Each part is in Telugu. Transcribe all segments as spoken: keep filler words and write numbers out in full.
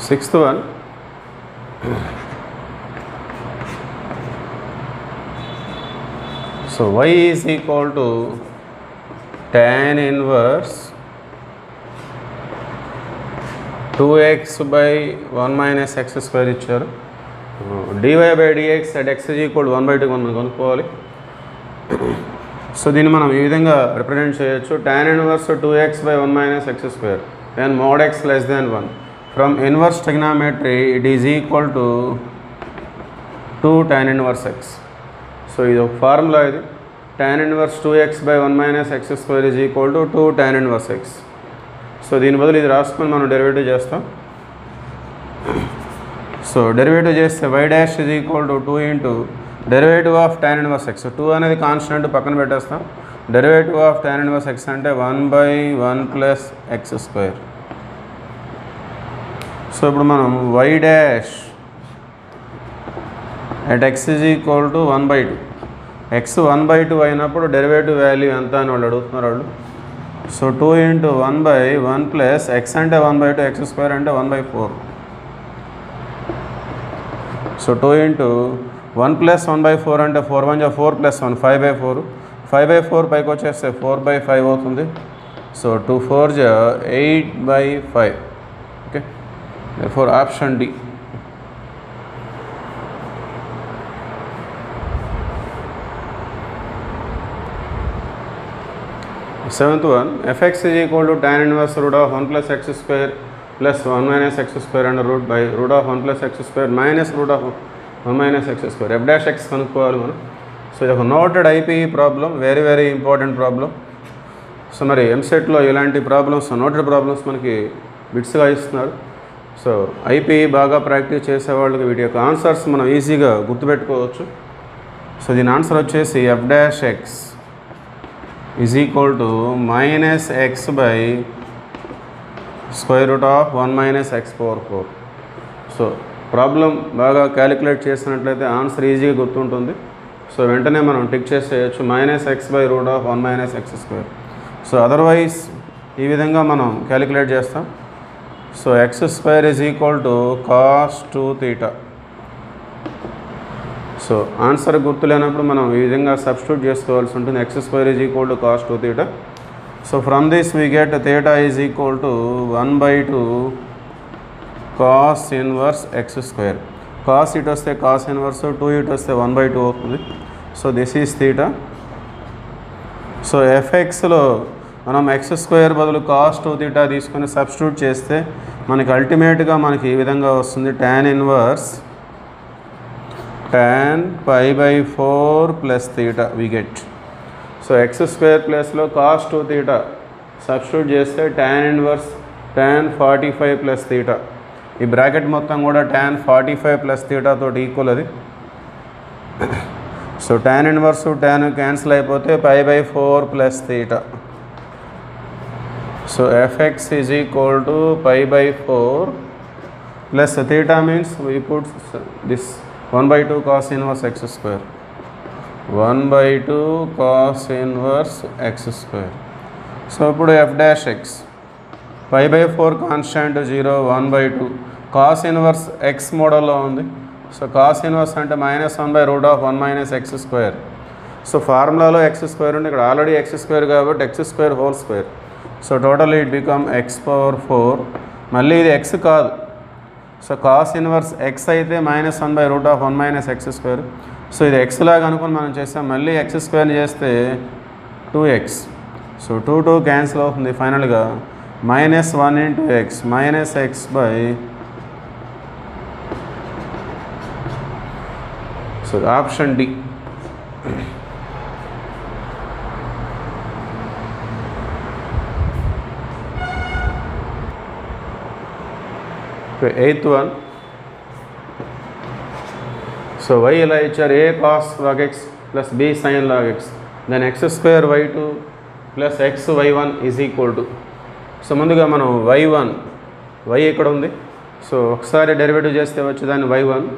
Sixth one. So y is equal to tan inverse two x by one minus x square ఇచ్చారు. dy by dx at x is equal to one by two మనం కనుక్కోవాలి. సో దీన్ని మనం ఈ విధంగా రిప్రజెంట్ చేయొచ్చు. tan inverse two x by one minus x square when mod x less than one. From inverse trigonometry it is equal to two tan inverse x. So ఇది ఒక ఫార్ములా. ఇది tan inverse two x by one minus x square is equal to two tan inverse x. So దీని బదులు ఇది రాసుకొని మనం డెరివేటివ్ చేస్తాం. సో డెరివేటివ్ చేస్తే y dash is equal to two into derivative of tan inverse x. Two అనేది కాన్స్టెంట్ పక్కన పెట్టేస్తాం. Derivative of tan inverse x అంటే one by one plus X square. So ఇప్పుడు మనం y dash at x is equal to one by two. x one by two అయినప్పుడు డెరివేటివ్ వాల్యూ ఎంత అని వాళ్ళు అడుగుతున్నారు వాళ్ళు. So two into one by one plus X అంటే one by two, X square అంటే one by four. So two into one plus one by four అంటే ఫోర్ వన్ జా four plus one five by four. Five by four పైకి వచ్చేస్తే ఫోర్ బై ఫైవ్ అవుతుంది. సో టూ ఫోర్ జా eight by five. Okay, four option D. Seventh one, fx is equal to tan inverse root of one plus x square plus one minus x square under root by root of one plus x square minus root of one minus x square. F dash x కనుక్కోవాలి మనం. సో ఇది ఒక noted IPE problem, very very important problem. So మరి ఎంసెట్లో ఇలాంటి ప్రాబ్లమ్స్, నోటెడ్ ప్రాబ్లమ్స్ మనకి బిట్స్గా ఇస్తున్నారు. సో ఐపీఈ బాగా ప్రాక్టీస్ చేసే వాళ్ళకి వీటి యొక్క ఆన్సర్స్ మనం ఈజీగా గుర్తుపెట్టుకోవచ్చు. సో దీని ఆన్సర్ వచ్చేసి f dash x is equal to minus x by square root of one minus x power four. So problem బాగా క్యాలిక్యులేట్ చేసినట్లయితే ఆన్సర్ ఈజీగా గుర్తుంటుంది. సో వెంటనే మనం టిక్ చేసేయచ్చు minus x by root of one minus x square. So otherwise ఈ విధంగా మనం క్యాలిక్యులేట్ చేస్తాం. So x square is equal to cos two theta. So answer గుర్తులేనప్పుడు మనం ఈ విధంగా సబ్స్టిట్యూట్ చేసుకోవాల్సి ఉంటుంది. X square is equal to cos two theta. So from this we get theta is equal to one by two cos inverse x square. Cos ఇటు వస్తే కాస్ ఇన్వర్స్, టూ ఇటు వస్తే వన్ బై టూ అవుతుంది. So this is theta. సో ఎఫ్ఎక్స్లో మనం ఎక్స్ స్క్వేర్ బదులు కాస్ టూ థీటా తీసుకొని సబ్స్టిట్యూట్ చేస్తే మనకి అల్టిమేట్గా మనకి ఈ విధంగా వస్తుంది. Tan inverse tan pi by four plus theta we get. So x square plus లో cos two theta సబ్స్టిట్యూట్ చేస్తే tan inverse tan forty-five plus theta. ఈ బ్రాకెట్ మొత్తం కూడా tan forty-five plus theta తోటి ఈక్వల్ అది. సో tan inverse tan క్యాన్సిల్ అయిపోతే pi by four plus theta. సో fx is equal to pi by four plus theta means we put this one by two cos inverse x square. one by two cos inverse x square. So ఇప్పుడు f dash x pi by four constant zero, one by two cos inverse x మోడల్లో ఉంది. సో cos inverse అంటే minus one by root of one minus x square. So ఫార్ములాలో ఎక్స్ స్క్వేర్ ఉంది, ఇక్కడ ఆల్రెడీ ఎక్స్ స్క్వేర్ కాబట్టి x square whole square. So total it become x power four. మళ్ళీ ఇది ఎక్స్ కాదు. సో కాస్ ఇన్వర్స్ ఎక్స్ అయితే minus one by root of one minus x square. So ఇది ఎక్స్ లాగా అనుకుని మనం చేస్తాం. మళ్ళీ ఎక్స్ స్క్వేర్ని చేస్తే two x. So two two cancel అవుతుంది. ఫైనల్గా minus one into x minus x by. So option D. Eighth one. So y ఇలా ఇచ్చారు, a cos log x plus b sine log x then x square y two plus x y one is equal to. So ముందుగా మనం వై వన్, వై ఇక్కడ ఉంది. సో ఒకసారి డెరివేటివ్ చేస్తే వచ్చేదాన్ని y one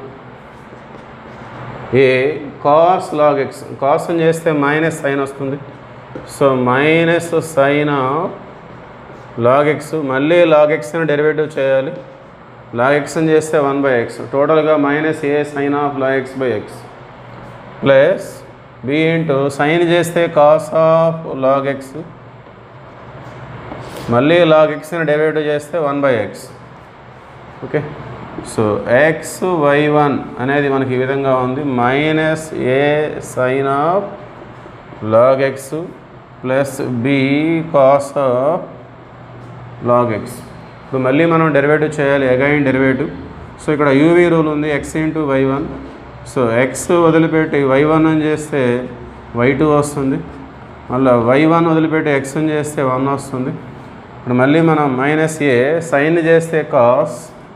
a cos log x. కాస్ని చేస్తే మైనస్ సైన్ వస్తుంది. So minus sine of log x. మళ్ళీ లాగ్ ఎక్స్ని డెరివేటివ్ చేయాలి. లాగ్ ఎక్స్ అని చేస్తే వన్ బై ఎక్స్, టోటల్గా minus a sine of log x by x plus b into sine చేస్తే కాస్ ఆఫ్ లాగ్ ఎక్స్, మళ్ళీ లాగ్ ఎక్స్ని డెరివేటివ్ చేస్తే one by x. Okay, so x y one అనేది మనకి ఈ విధంగా ఉంది, minus a sine of log x plus b cos of log x. ఇప్పుడు మళ్ళీ మనం డెరివేటివ్ చేయాలి, అగైన్ డెరివేటివ్. సో ఇక్కడ యూవీ రూల్ ఉంది, x into y one. So x వదిలిపెట్టి వై వన్ అని చేస్తే వై టూ వస్తుంది, మళ్ళీ వై వన్ వదిలిపెట్టి ఎక్స్ అని చేస్తే వన్ వస్తుంది. ఇప్పుడు మళ్ళీ మనం మైనస్ ఏ సైన్ చేస్తే cos,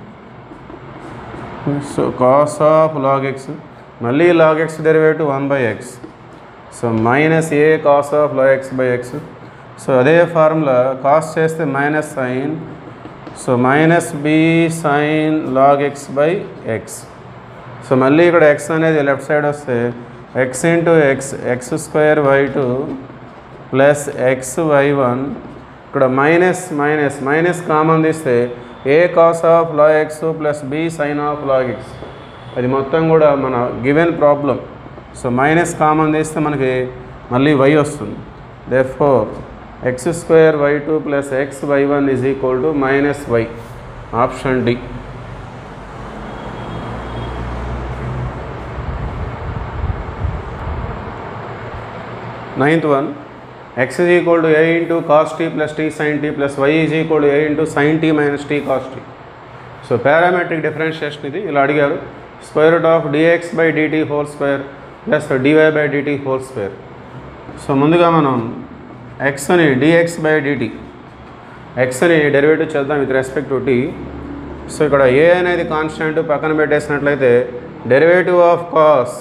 so cos of log x, మళ్ళీ log x derivative one by x. So minus a cos of log x by x. So అదే ఫార్ములా కాస్ చేస్తే minus sine, so minus b sine log x by x. So మళ్ళీ ఇక్కడ ఎక్స్ అనేది లెఫ్ట్ సైడ్ వస్తే x into x x square y two plus x y one. ఇక్కడ మైనస్ మైనస్ మైనస్ కామన్ తీస్తే ఏ cos of log x plus b sine of log x, అది మొత్తం కూడా మన given problem. So minus common తీస్తే మనకి మళ్ళీ వై వస్తుంది. Therefore x square y two plus x y one is equal to minus y. Option D. Ninth one, x is equal to a into cos t plus t sin t plus y is equal to a into sin t minus t cos t. So parametric differentiation ఇది ఇలా అడిగారు. Square root of dx by dt whole square plus dy by dt whole square. So ముందుగా మనం xని dx బై dt, xని డెరివేటివ్ చేద్దాం with respect to t. So ఇక్కడ a అనేది కాన్స్టెంట్ పక్కన పెట్టేసినట్లయితే derivative of cos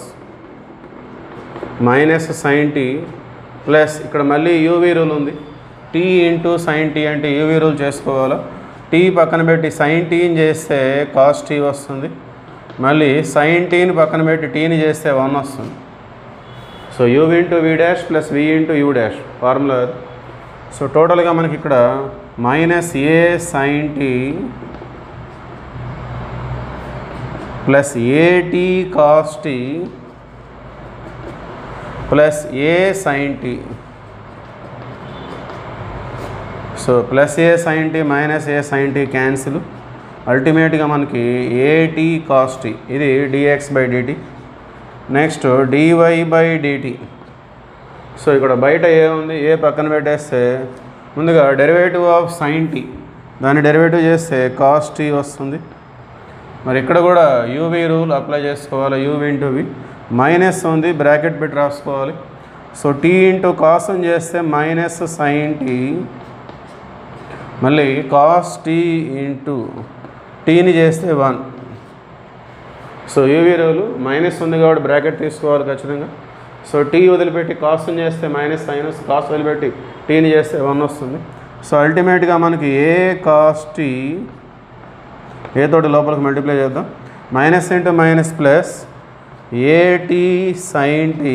minus sine t plus ఇక్కడ మళ్ళీ యూవీ రూల్ ఉంది, టీ ఇంటూ సైన్ టీ అంటే యూవీ రూల్ చేసుకోవాలి. టీ పక్కన పెట్టి సైన్ టీని చేస్తే కాస్ టీ వస్తుంది, మళ్ళీ సైన్ టీని పక్కన పెట్టి టీని చేస్తే వన్ వస్తుంది. So u into v dash plus v into u dash formula. So టోటల్గా మనకి ఇక్కడ minus a sine t plus a t cos t plus a sine t. So plus a sine t minus a sine t cancel, అల్టిమేట్గా మనకి ఏటీ కాస్ టీ, ఇది dx by dt. Next dy by dt. So ఇక్కడ బయట ఏ ఉంది, ఏ పక్కన పెట్టేస్తే ముందుగా డెరివేటివ్ ఆఫ్ సైన్ టీ, దాన్ని డెరివేటివ్ చేస్తే కాస్ టీ వస్తుంది. మరి ఇక్కడ కూడా యూవీ రూల్ అప్లై చేసుకోవాలి, యూవీ ఇంటూ వి. మైనస్ ఉంది, బ్రాకెట్ పెట్టి రాసుకోవాలి. సో టీ ఇంటూ కాస్ అని చేస్తే మైనస్ సైన్ టీ, మళ్ళీ కాస్ టీ ఇంటూ టీని చేస్తే one. So UV rule minus ఉంది కాబట్టి బ్రాకెట్ తీసుకోవాలి ఖచ్చితంగా. సో టీ వదిలిపెట్టి కాస్ అని చేస్తే మైనస్ సైన్, కాస్ వదిలిపెట్టి టీని చేస్తే వన్ వస్తుంది. సో అల్టిమేట్గా మనకి ఏ కాస్ టీ, ఏ తోటి లోపలికి మల్టిప్లై చేద్దాం, minus into minus plus a t sine t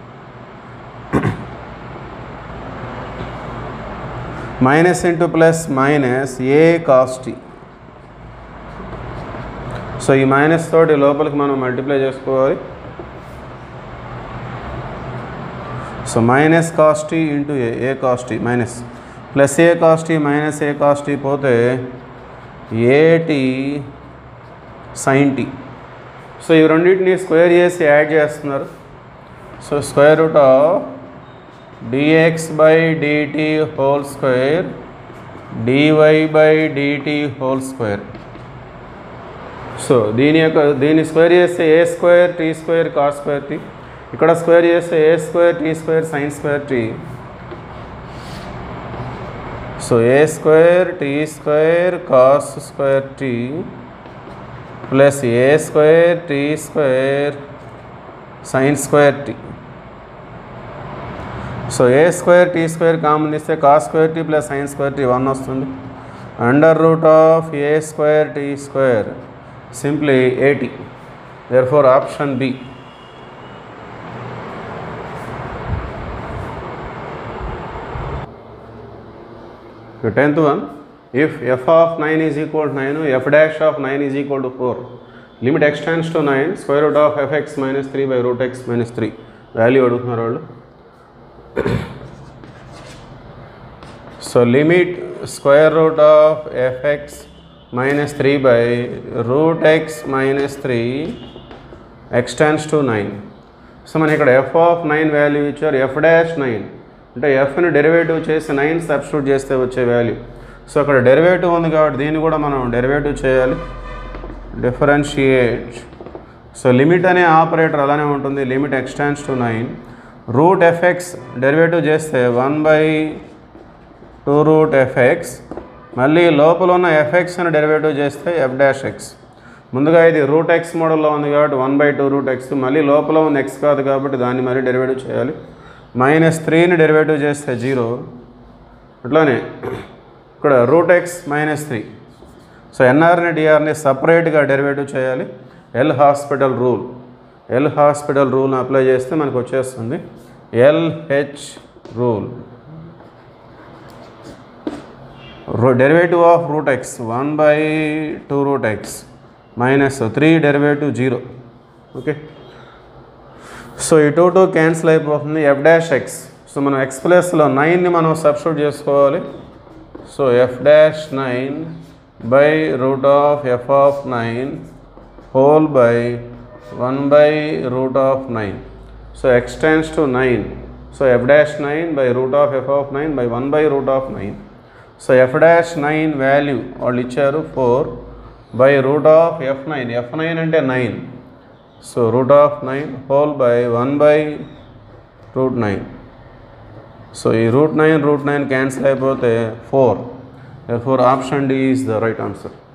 minus into plus minus a cos t. So ఈ మైనస్ తోటి లోపలికి మనం మల్టిప్లై చేసుకోవాలి. So minus cos t into a, a cos t minus plus a cos t minus a cos t పోతే ఏటీ సైన్ టీ. సో ఈ రెండింటిని స్క్వేర్ చేసి యాడ్ చేస్తున్నారు. So square root of dx by dt whole square dy by dt whole square. So దీని యొక్క దీన్ని స్క్వేర్ చేస్తే a square t square cos square t, ఇక్కడ స్క్వేర్ చేస్తే a square t square sine square t. So a square t square cos square t plus a square t square sine square t. So a square t square common ఇస్తే cos square t plus sine square tea one వస్తుంది. Under root of a square t square simply a t. Therefore option B. Tenth one, if f of nine is equal to nine, f dash of nine is equal to four. Limit x tends to nine, square root of fx minus three by root x minus three. Value అడుగుతున్నారు వాళ్ళు. So limit square root of fx minus three by root x minus three, x tends to nine. సో మనం ఇక్కడ f of nine వాల్యూ ఇచ్చారు, f dash nine అంటే fని డెరివేటివ్ చేసి నైన్ సబ్స్టిట్యూట్ చేస్తే వచ్చే వాల్యూ. సో అక్కడ డెరివేటివ్ ఉంది కాబట్టి దీన్ని కూడా మనం డెరివేటివ్ చేయాలి, డిఫరెన్షియేట్. సో లిమిట్ అనే ఆపరేటర్ అలానే ఉంటుంది, limit x tends to nine, root f x derivative చేస్తే one by two root f x, మళ్ళీ లోపల ఉన్న ఎఫ్ఎక్స్ని డెరివేటివ్ చేస్తే ఎఫ్ డాష్ ఎక్స్. ముందుగా ఇది రూట్ ఎక్స్ మోడల్లో ఉంది కాబట్టి one by two root x, మళ్ళీ లోపల ఉంది ఎక్స్ కాదు కాబట్టి దాన్ని మళ్ళీ డెరివేటివ్ చేయాలి. మైనస్ త్రీని డెరివేటివ్ చేస్తే జీరో. అట్లానే ఇక్కడ root x minus three. So ఎన్ఆర్ని డిఆర్ని సపరేట్గా డెరివేటివ్ చేయాలి, L hospital rule. L hospital రూల్ని అప్లై చేస్తే మనకు వచ్చేస్తుంది LH rule. Derivative of root x one by two root x minus three derivative zero. Okay, so ఈ టూ టూ క్యాన్సిల్ అయిపోతుంది. ఎఫ్ డాష్ ఎక్స్, సో మనం ఎక్స్ ప్లస్లో నైన్ని మనం సబ్స్టిట్యూట్ చేసుకోవాలి. So f dash nine by root of f of nine whole by one by root of nine. So x tends to nine, so f dash nine by root of f of nine by one by root of nine. So f dash nine value వాళ్ళు ఇచ్చారు four by root of f nine. F nine అంటే nine, so root of nine whole by one by root nine. So ఈ root nine root nine cancel అయిపోతే four. Therefore option D is the right answer.